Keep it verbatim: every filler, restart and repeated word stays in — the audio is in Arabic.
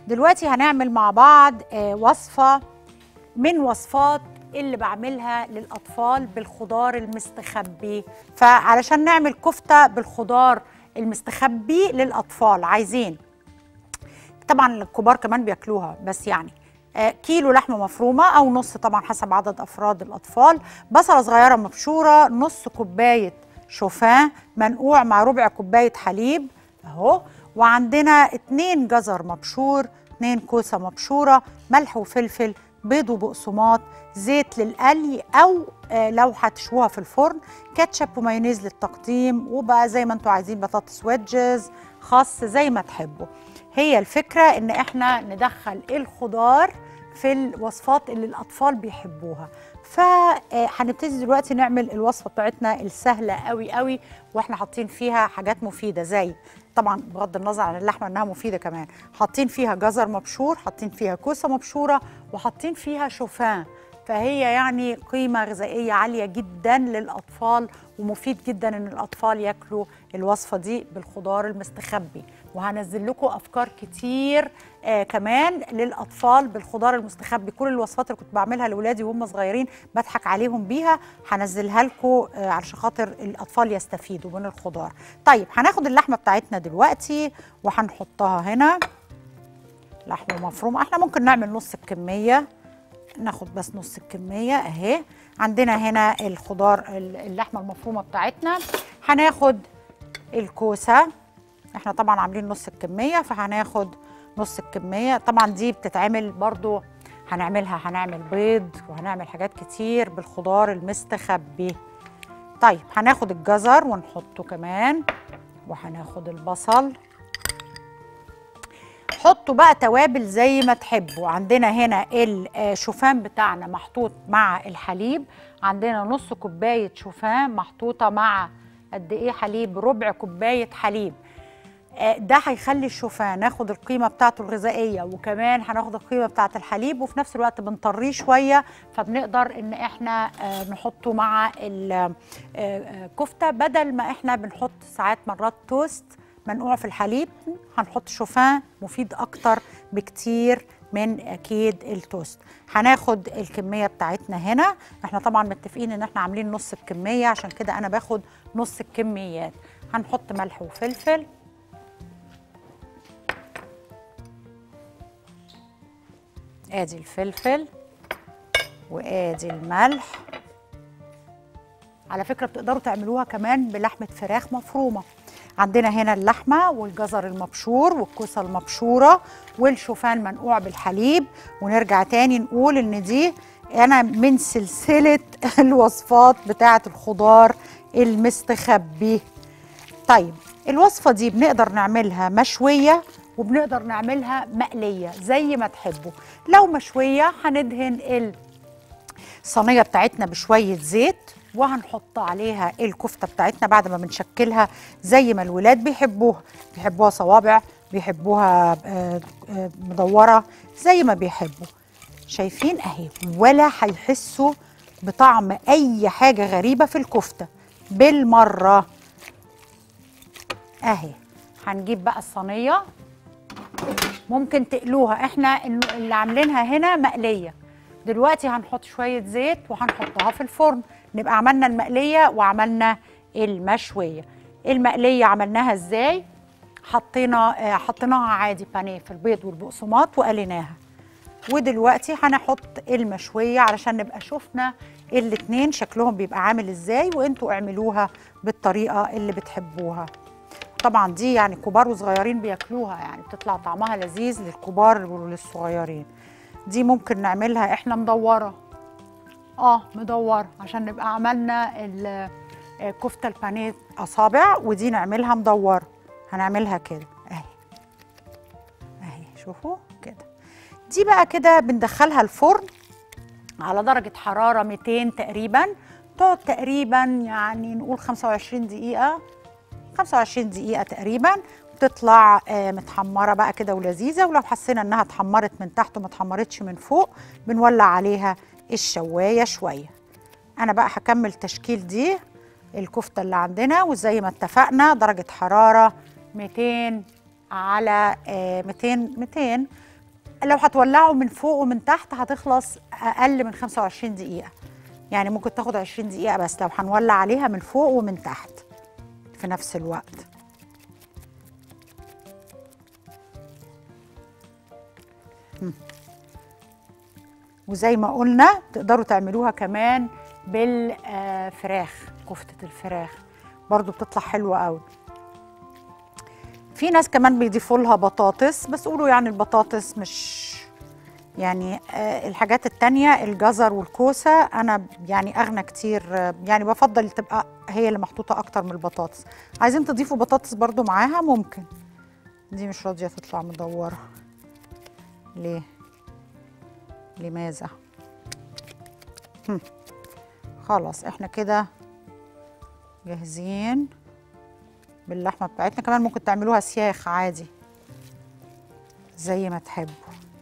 دلوقتي هنعمل مع بعض آه وصفة من وصفات اللي بعملها للأطفال بالخضار المستخبي. فعلشان نعمل كفتة بالخضار المستخبي للأطفال عايزين، طبعا الكبار كمان بياكلوها، بس يعني آه كيلو لحمة مفرومة أو نص طبعا حسب عدد أفراد الأطفال، بصلة صغيرة مبشورة، نص كوباية شوفان منقوع مع ربع كوباية حليب أهو، وعندنا اتنين جزر مبشور، اتنين كوسة مبشورة، ملح وفلفل، بيض وبقسماط، زيت للقلي أو آه لو هتشوها في الفرن، كاتشب ومايونيز للتقديم، وبقى زي ما انتوا عايزين بطاطس ويدجز، خس، زي ما تحبوا. هي الفكرة ان احنا ندخل الخضار في الوصفات اللي الاطفال بيحبوها. فهنبتدي دلوقتي نعمل الوصفة بتاعتنا السهلة قوي قوي، واحنا حاطين فيها حاجات مفيدة، زي طبعا بغض النظر عن اللحمة انها مفيدة كمان، حاطين فيها جزر مبشور، حاطين فيها كوسة مبشورة، وحاطين فيها شوفان. فهي يعني قيمة غذائية عالية جدا للأطفال، ومفيد جدا ان الأطفال ياكلوا الوصفة دي بالخضار المستخبي. وهنزل لكم أفكار كتير آه كمان للأطفال بالخضار المستخبي. كل الوصفات اللي كنت بعملها لأولادي وهم صغيرين بضحك عليهم بيها هنزلها لكم آه علشان خاطر الأطفال يستفيدوا من الخضار. طيب هناخد اللحمة بتاعتنا دلوقتي وهنحطها هنا، لحمة مفرومة. احنا ممكن نعمل نص الكمية، ناخد بس نص الكمية اهي. عندنا هنا الخضار اللحمة المفرومة بتاعتنا. هناخد الكوسة، احنا طبعا عاملين نص الكمية فهناخد نص الكمية. طبعا دي بتتعمل برضو، هنعملها هنعمل بيض وهنعمل حاجات كتير بالخضار المستخبي. طيب هناخد الجزر ونحطه كمان، وهناخد البصل. حطوا بقى توابل زي ما تحبوا. عندنا هنا الشوفان بتاعنا محطوط مع الحليب، عندنا نص كوباية شوفان محطوطة مع قد ايه حليب؟ ربع كوباية حليب. ده هيخلي الشوفان ناخد القيمة بتاعته الغذائية، وكمان هناخد القيمة بتاعة الحليب، وفي نفس الوقت بنطريه شوية، فبنقدر ان احنا نحطه مع الكفتة بدل ما احنا بنحط ساعات مرات توست منقوع في الحليب. هنحط شوفان مفيد اكتر بكتير من اكيد التوست. هناخد الكميه بتاعتنا هنا، احنا طبعا متفقين ان احنا عاملين نص الكميه، عشان كده انا باخد نص الكميات. هنحط ملح وفلفل، ادي الفلفل وادي الملح. على فكره بتقدروا تعملوها كمان بلحمه فراخ مفرومه. عندنا هنا اللحمة والجزر المبشور والكوسة المبشورة والشوفان منقوع بالحليب. ونرجع تاني نقول ان دي انا من سلسلة الوصفات بتاعة الخضار المستخبي. طيب الوصفة دي بنقدر نعملها مشوية وبنقدر نعملها مقلية زي ما تحبوا. لو مشوية هندهن الصينية بتاعتنا بشوية زيت، وهنحط عليها الكفتة بتاعتنا بعد ما بنشكلها زي ما الولاد بيحبوها، بيحبوها صوابع، بيحبوها مدورة، زي ما بيحبوا. شايفين اهي، ولا هيحسوا بطعم اي حاجة غريبة في الكفتة بالمرة اهي. هنجيب بقى الصينية، ممكن تقلوها، احنا اللي عاملينها هنا مقلية. دلوقتي هنحط شوية زيت وهنحطها في الفرن، نبقى عملنا المقلية وعملنا المشوية. المقلية عملناها ازاي؟ حطينا حطيناها عادي بانيه في البيض والبقسماط وقليناها. ودلوقتي هنحط المشوية علشان نبقى شفنا الاتنين شكلهم بيبقى عامل ازاي، وانتوا اعملوها بالطريقة اللي بتحبوها. طبعا دي يعني كبار وصغيرين بياكلوها، يعني بتطلع طعمها لذيذ للكبار وللصغيرين. دي ممكن نعملها احنا مدورة، اه مدورة، عشان نبقى عملنا الكفتة البانيه اصابع، ودي نعملها مدورة. هنعملها كده اهي اهي، شوفوا كده. دي بقى كده بندخلها الفرن على درجة حرارة مئتين تقريبا، تقعد تقريبا يعني نقول خمسة وعشرين دقيقة، خمسة وعشرين دقيقة تقريبا، بتطلع آه متحمرة بقى كده ولذيذة. ولو حسينا انها اتحمرت من تحت وما اتحمرتش من فوق بنولع عليها الشواية شوية. انا بقى هكمل تشكيل دي الكفتة اللي عندنا، وزي ما اتفقنا درجة حرارة مئتين على آه مئتين مئتين لو هتولعوا من فوق ومن تحت هتخلص اقل من خمسة وعشرين دقيقه، يعني ممكن تاخد عشرين دقيقه بس لو هنولع عليها من فوق ومن تحت في نفس الوقت. وزي ما قلنا تقدروا تعملوها كمان بالفراخ، كفتة الفراخ برضو بتطلع حلوة قوي. في ناس كمان بيضيفوا لها بطاطس، بس قولوا يعني البطاطس مش يعني آه الحاجات التانية الجزر والكوسة أنا يعني أغنى كتير، آه يعني بفضل تبقى هي اللي محطوطة أكتر من البطاطس. عايزين تضيفوا بطاطس برضو معاها ممكن. دي مش راضية تطلع مدورة ليه؟ لماذا؟ هم. خلاص احنا كده جاهزين باللحمة بتاعتنا. كمان ممكن تعملوها سياخ عادي زي ما تحبوا.